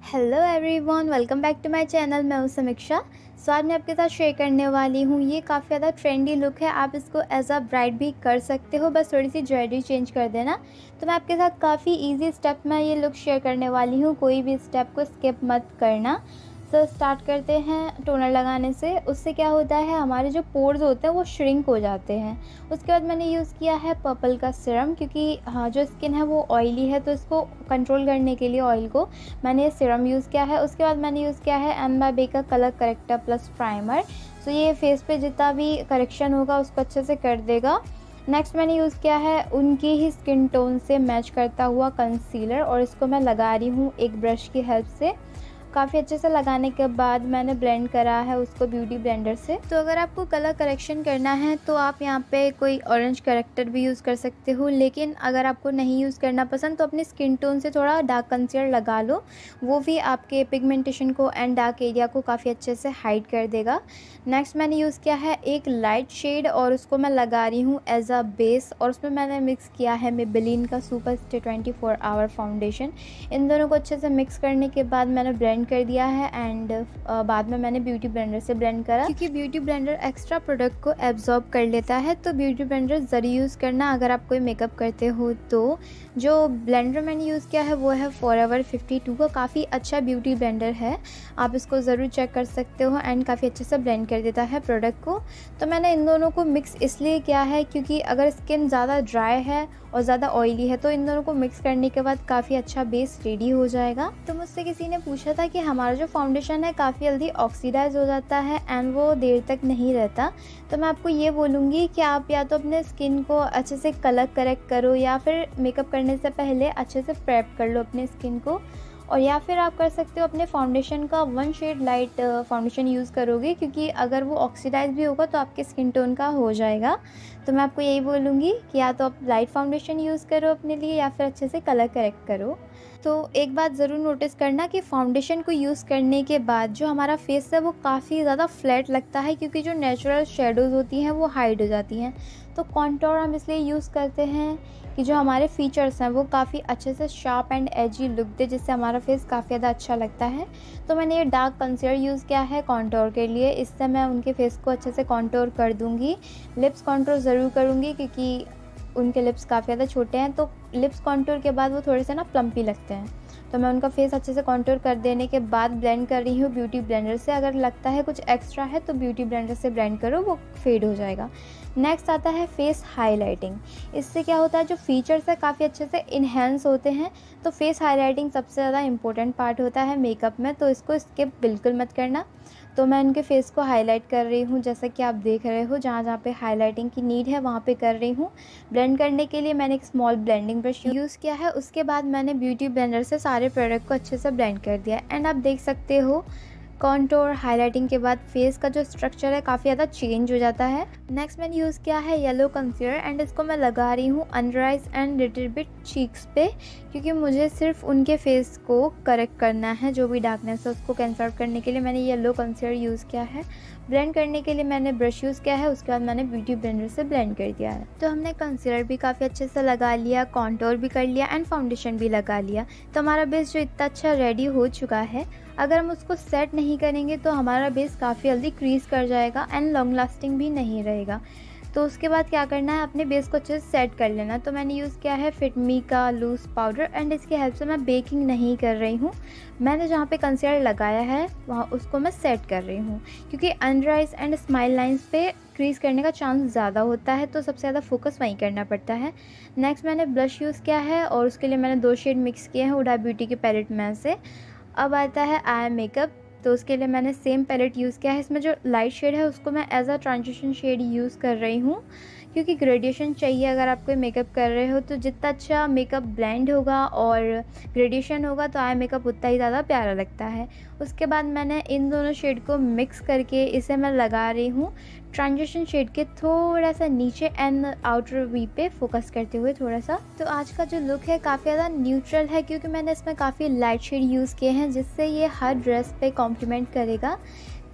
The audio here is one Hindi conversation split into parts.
Hello everyone, welcome back to my channel. मैं हूं समीक्षा। आज मैं आपके साथ शेयर करने वाली हूं ये काफ़ी ज़्यादा ट्रेंडी लुक है। आप इसको एज अ ब्राइड भी कर सकते हो, बस थोड़ी सी ज्वेलरी चेंज कर देना। तो मैं आपके साथ काफ़ी इजी स्टेप में ये लुक शेयर करने वाली हूं, कोई भी स्टेप को स्किप मत करना। तो स्टार्ट करते हैं टोनर लगाने से। उससे क्या होता है, हमारे जो पोर्स होते हैं वो श्रिंक हो जाते हैं। उसके बाद मैंने यूज़ किया है पर्पल का सीरम, क्योंकि हाँ जो स्किन है वो ऑयली है, तो इसको कंट्रोल करने के लिए ऑयल को मैंने ये सीरम यूज़ किया है। उसके बाद मैंने यूज़ किया है एम.बाय.बे का कलर करेक्टर प्लस प्राइमर। तो ये फेस पे जितना भी करेक्शन होगा उसको अच्छे से कर देगा। नेक्स्ट मैंने यूज़ किया है उनकी ही स्किन टोन से मैच करता हुआ कंसीलर, और इसको मैं लगा रही हूँ एक ब्रश की हेल्प से। काफ़ी अच्छे से लगाने के बाद मैंने ब्लेंड करा है उसको ब्यूटी ब्लेंडर से। तो अगर आपको कलर करेक्शन करना है तो आप यहाँ पे कोई ऑरेंज करेक्टर भी यूज़ कर सकते हो, लेकिन अगर आपको नहीं यूज़ करना पसंद तो अपनी स्किन टोन से थोड़ा डार्क कंसीलर लगा लो, वो भी आपके पिगमेंटेशन को एंड डार्क एरिया को काफ़ी अच्छे से हाइड कर देगा। नेक्स्ट मैंने यूज़ किया है एक लाइट शेड, और उसको मैं लगा रही हूँ एज अ बेस, और उसमें मैंने मिक्स किया है मेबेलिन का सुपर स्टे 24 आवर फाउंडेशन। इन दोनों को अच्छे से मिक्स करने के बाद मैंने ब्लेंड कर दिया है, एंड बाद में मैंने ब्यूटी ब्लेंडर से ब्लेंड करा, क्योंकि ब्यूटी ब्लेंडर एक्स्ट्रा प्रोडक्ट को एब्जॉर्ब कर लेता है। तो ब्यूटी ब्लेंडर ज़रूर यूज़ करना अगर आप कोई मेकअप करते हो। तो जो ब्लेंडर मैंने यूज़ किया है वो है फॉरएवर 52 का, काफ़ी अच्छा ब्यूटी ब्लेंडर है, आप इसको ज़रूर चेक कर सकते हो, एंड काफ़ी अच्छे से ब्लेंड कर देता है प्रोडक्ट को। तो मैंने इन दोनों को मिक्स इसलिए किया है क्योंकि अगर स्किन ज़्यादा ड्राई है और ज़्यादा ऑयली है तो इन दोनों को मिक्स करने के बाद काफ़ी अच्छा बेस रेडी हो जाएगा। तो मुझसे किसी ने पूछा था कि हमारा जो फाउंडेशन है काफ़ी जल्दी ऑक्सीडाइज हो जाता है एंड वो देर तक नहीं रहता। तो मैं आपको ये बोलूँगी कि आप या तो अपने स्किन को अच्छे से कलर करेक्ट करो, या फिर मेकअप करने से पहले अच्छे से प्रेप कर लो अपने स्किन को, और या फिर आप कर सकते हो अपने फाउंडेशन का 1 शेड लाइट फाउंडेशन यूज़ करोगे, क्योंकि अगर वो ऑक्सीडाइज भी होगा तो आपके स्किन टोन का हो जाएगा। तो मैं आपको यही बोलूँगी कि या तो आप लाइट फाउंडेशन यूज़ करो अपने लिए, या फिर अच्छे से कलर करेक्ट करो। तो एक बात ज़रूर नोटिस करना कि फाउंडेशन को यूज़ करने के बाद जो हमारा फेस है वो काफ़ी ज़्यादा फ्लैट लगता है, क्योंकि जो नेचुरल शेडोज़ होती हैं वो हाइड हो जाती हैं। तो कॉन्टोर हम इसलिए यूज़ करते हैं कि जो हमारे फीचर्स हैं वो काफ़ी अच्छे से शार्प एंड एजी लुक दे, जिससे हमारा फेस काफ़ी ज़्यादा अच्छा लगता है। तो मैंने ये डार्क कंसीलर यूज़ किया है कॉन्टोर के लिए, इससे मैं उनके फेस को अच्छे से कॉन्टोर कर दूँगी। लिप्स कॉन्टोर ज़रूर करूँगी, क्योंकि उनके लिप्स काफ़ी ज़्यादा छोटे हैं, तो लिप्स कॉन्टोर के बाद वो थोड़े से ना प्लम्पी लगते हैं। तो मैं उनका फेस अच्छे से कॉन्टोर कर देने के बाद ब्लेंड कर रही हूँ ब्यूटी ब्लेंडर से। अगर लगता है कुछ एक्स्ट्रा है तो ब्यूटी ब्लेंडर से ब्लेंड करो, वो फेड हो जाएगा। नेक्स्ट आता है फेस हाईलाइटिंग। इससे क्या होता है, जो फीचर्स है काफ़ी अच्छे से इन्हेंस होते हैं। तो फेस हाईलाइटिंग सबसे ज़्यादा इंपॉर्टेंट पार्ट होता है मेकअप में, तो इसको स्किप बिल्कुल मत करना। तो मैं उनके फेस को हाईलाइट कर रही हूँ, जैसा कि आप देख रहे हो, जहाँ जहाँ पे हाईलाइटिंग की नीड है वहाँ पे कर रही हूँ। ब्लेंड करने के लिए मैंने एक स्मॉल ब्लेंडिंग ब्रश यूज़ किया है। उसके बाद मैंने ब्यूटी ब्लेंडर से सारे प्रोडक्ट को अच्छे से ब्लेंड कर दिया, एंड आप देख सकते हो कॉन्टोर हाईलाइटिंग के बाद फेस का जो स्ट्रक्चर है काफ़ी ज़्यादा चेंज हो जाता है। नेक्स्ट मैंने यूज़ किया है येलो कंसीलर, एंड इसको मैं लगा रही हूँ under eyes and little bit cheeks पे, क्योंकि मुझे सिर्फ उनके फेस को करेक्ट करना है, जो भी डार्कनेस है उसको कैंसल आउट करने के लिए मैंने येलो कंसीलर यूज़ किया है। ब्लेंड करने के लिए मैंने ब्रश यूज़ किया है, उसके बाद मैंने ब्यूटी ब्लेंडर से ब्लेंड कर दिया है। तो हमने कंसीलर भी काफ़ी अच्छे से लगा लिया, कॉन्टोर भी कर लिया, एंड फाउंडेशन भी लगा लिया। तो हमारा बेस जो इतना अच्छा रेडी हो चुका है, अगर हम उसको सेट नहीं करेंगे तो हमारा बेस काफ़ी जल्दी क्रीज कर जाएगा एंड लॉन्ग लास्टिंग भी नहीं रहेगा। तो उसके बाद क्या करना है, अपने बेस को अच्छे से सेट कर लेना। तो मैंने यूज़ किया है फिटमी का लूज़ पाउडर, एंड इसकी हेल्प से मैं बेकिंग नहीं कर रही हूँ। मैंने जहाँ पे कंसीलर लगाया है वहाँ उसको मैं सेट कर रही हूँ, क्योंकि under eyes and smile lines पे क्रीज करने का चांस ज़्यादा होता है, तो सबसे ज़्यादा फोकस वहीं करना पड़ता है। नेक्स्ट मैंने ब्लश यूज़ किया है, और उसके लिए मैंने 2 शेड मिक्स किए हैं हुडा ब्यूटी के पैलेट में से। अब आता है आई मेकअप। तो उसके लिए मैंने सेम पैलेट यूज़ किया है। इसमें जो लाइट शेड है उसको मैं as a transition shade use कर रही हूँ, क्योंकि ग्रेडिएशन चाहिए। अगर आप कोई मेकअप कर रहे हो तो जितना अच्छा मेकअप ब्लेंड होगा और ग्रेडिएशन होगा तो आई मेकअप उतना ही ज़्यादा प्यारा लगता है। उसके बाद मैंने इन दोनों शेड को मिक्स करके इसे मैं लगा रही हूँ ट्रांजिशन शेड के थोड़ा सा नीचे एंड आउटर वी पे फोकस करते हुए थोड़ा सा। तो आज का जो लुक है काफ़ी ज़्यादा न्यूट्रल है, क्योंकि मैंने इसमें काफ़ी लाइट शेड यूज़ किए हैं, जिससे ये हर ड्रेस पे कॉम्प्लीमेंट करेगा।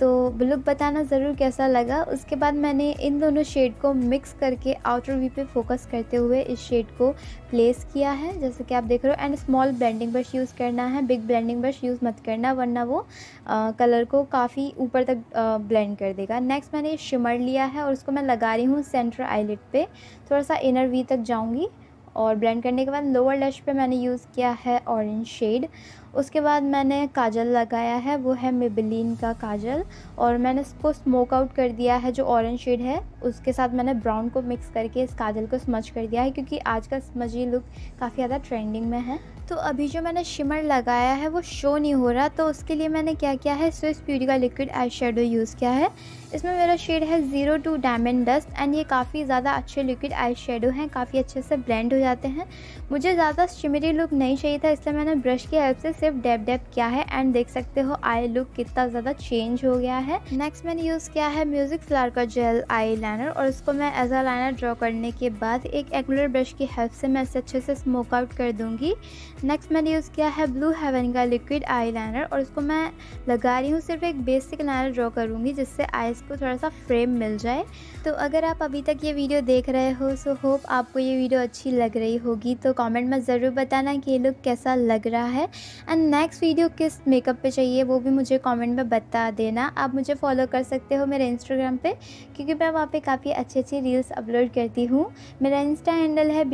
तो लुक बताना ज़रूर कैसा लगा। उसके बाद मैंने इन दोनों शेड को मिक्स करके आउटर वी पे फोकस करते हुए इस शेड को प्लेस किया है, जैसे कि आप देख रहे हो। And small blending brush use करना है, बिग ब्लेंडिंग ब्रश यूज़ मत करना, वरना वो कलर को काफ़ी ऊपर तक ब्लेंड कर देगा। नेक्स्ट मैंने शिमर लिया है और उसको मैं लगा रही हूँ सेंटर आईलिड पे, थोड़ा सा इनर वी तक जाऊँगी। और ब्लेंड करने के बाद लोअर लैश पे मैंने यूज़ किया है ऑरेंज शेड। उसके बाद मैंने काजल लगाया है, वो है मेबेलिन का काजल, और मैंने इसको स्मोक आउट कर दिया है। जो ऑरेंज शेड है उसके साथ मैंने ब्राउन को मिक्स करके इस काजल को स्मज कर दिया है, क्योंकि आज का स्मजी लुक काफ़ी ज़्यादा ट्रेंडिंग में है। तो अभी जो मैंने शिमर लगाया है वो शो नहीं हो रहा, तो उसके लिए मैंने क्या किया है, स्विस ब्यूटी का लिक्विड आई शेडो यूज़ किया है। इसमें मेरा शेड है 02 डायमंड डस्ट, एंड ये काफ़ी ज़्यादा अच्छे लिक्विड आई शेडो हैं, काफ़ी अच्छे से ब्लेंड हो जाते हैं। मुझे ज़्यादा शिमरी लुक नहीं चाहिए था, इसलिए मैंने ब्रश की हेल्प से सिर्फ डैब डैब किया है। एंड देख सकते हो आई लुक कितना ज़्यादा चेंज हो गया है। नेक्स्ट मैंने यूज़ किया है म्यूज़िक फ्लावर का जेल आई लाइनर, और इसको मैं एज अ लाइनर ड्रॉ करने के बाद एक एंगुलर ब्रश की हेल्प से मैं इसे अच्छे से स्मोक आउट कर दूँगी। नेक्स्ट मैंने यूज़ किया है ब्लू हेवन का लिक्विड आई लाइनर, और इसको मैं लगा रही हूँ, सिर्फ एक बेसिक लाइनर ड्रॉ करूँगी जिससे आईज़ को थोड़ा सा फ्रेम मिल जाए। तो अगर आप अभी तक ये वीडियो देख रहे हो, सो होप आपको ये वीडियो अच्छी लग रही होगी। तो कमेंट में ज़रूर बताना कि ये लुक कैसा लग रहा है, एंड नेक्स्ट वीडियो किस मेकअप पे चाहिए वो भी मुझे कमेंट में बता देना। आप मुझे फॉलो कर सकते हो मेरे इंस्टाग्राम पे, क्योंकि मैं वहाँ पे काफ़ी अच्छी अच्छी रील्स अपलोड करती हूँ। मेरा इंस्टा हैंडल है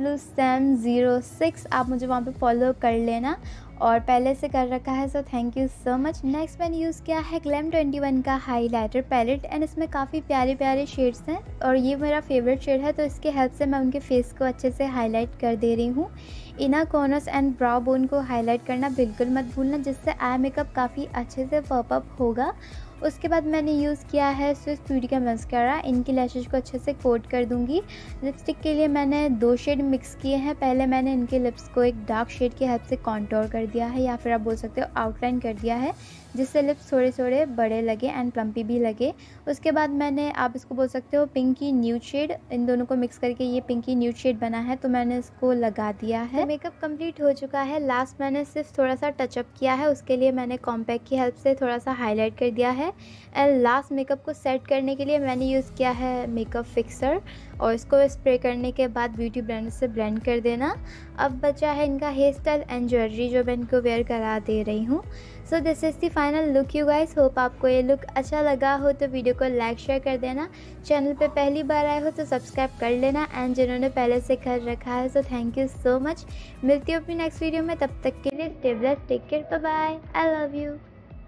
BTWSam06, आप मुझे वहाँ पे फॉलो कर लेना, और पहले से कर रखा है, so thank you so much. Next मैंने यूज़ किया है ग्लैम 21 का हाइलाइटर पैलेट, एंड इसमें काफ़ी प्यारे प्यारे शेड्स हैं, और ये मेरा फेवरेट शेड है, तो इसके हेल्प से मैं उनके फेस को अच्छे से हाईलाइट कर दे रही हूँ। Inner corners and brow bone को हाईलाइट करना बिल्कुल मत भूलना, जिससे आई मेकअप काफ़ी अच्छे से पॉप अप होगा। उसके बाद मैंने यूज़ किया है स्विस ब्यूटी का मस्कारा, इनकी लैशेज को अच्छे से कोट कर दूंगी। लिपस्टिक के लिए मैंने 2 शेड मिक्स किए हैं। पहले मैंने इनके लिप्स को एक डार्क शेड की हेल्प से कॉन्टोर कर दिया है, या फिर आप बोल सकते हो आउटलाइन कर दिया है, जिससे लिप्स थोड़े थोड़े बड़े लगे एंड प्लम्पी भी लगे। उसके बाद मैंने, आप इसको बोल सकते हो पिंकी न्यूड शेड, इन दोनों को मिक्स करके ये पिंकी न्यूड शेड बना है, तो मैंने इसको लगा दिया है। तो मेकअप कंप्लीट हो चुका है। लास्ट मैंने सिर्फ थोड़ा सा टचअप किया है, उसके लिए मैंने कॉम्पैक्ट की हेल्प से थोड़ा सा हाईलाइट कर दिया है। एंड लास्ट मेकअप को सेट करने के लिए मैंने यूज़ किया है मेकअप फिक्सर, और इसको स्प्रे करने के बाद ब्यूटी ब्लेंडर से ब्लेंड कर देना। अब बचा है इनका हेयर स्टाइल एंड ज्वेलरी, जो मैं इनको वेयर करा दे रही हूँ। So this is the final look you guys. Hope आपको ये लुक अच्छा लगा हो तो वीडियो को लाइक शेयर कर देना। चैनल पे पहली बार आए हो तो सब्सक्राइब कर लेना, एंड जिन्होंने पहले से कर रखा है so thank you so much. मिलती हूँ अपनी नेक्स्ट वीडियो में, तब तक के लिए stay blessed, take care, bye bye, I love you.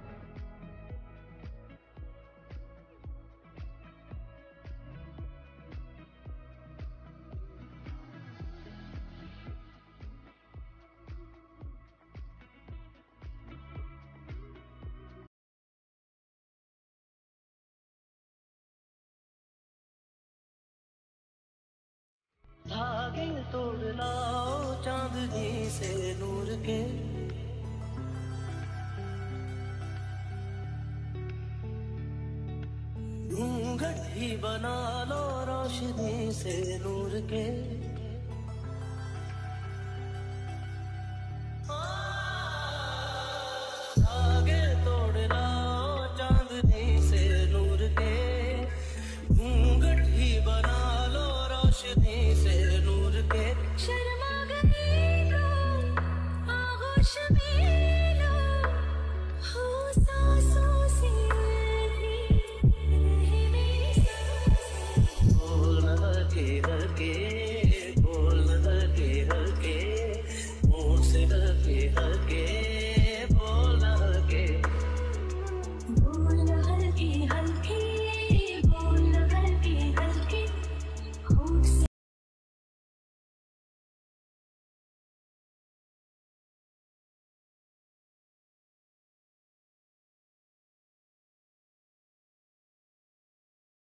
धागे तोड़ लाओ चांदनी से नूर के, घूंघट ही बना लो रोशनी से नूर के।